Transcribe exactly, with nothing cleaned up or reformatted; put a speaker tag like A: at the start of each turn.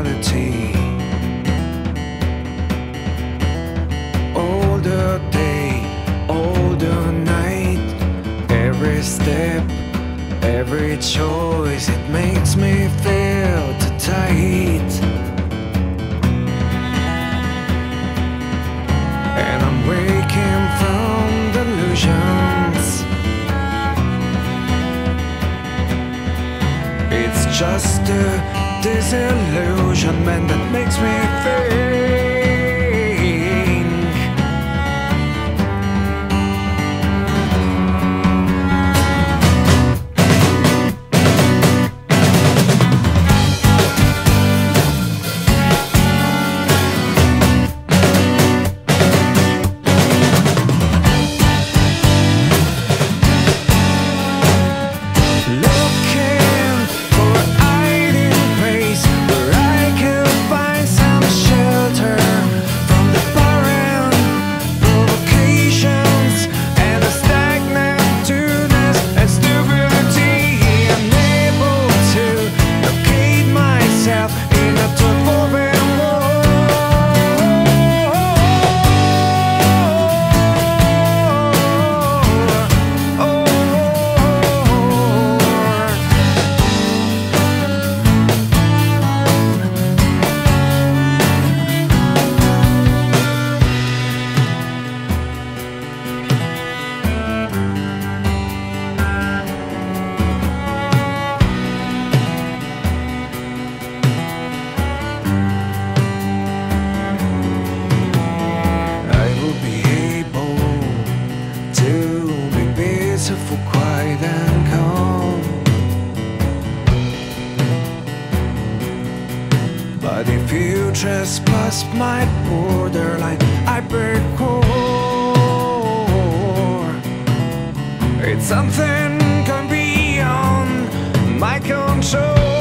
A: reality. All the day, all the night, every step, every choice, it makes me feel too tight. And I'm waking from delusions. It's just a disillusionment that makes me think. For quiet and calm, but if you trespass my borderline, I break war. It's something gone beyond my control.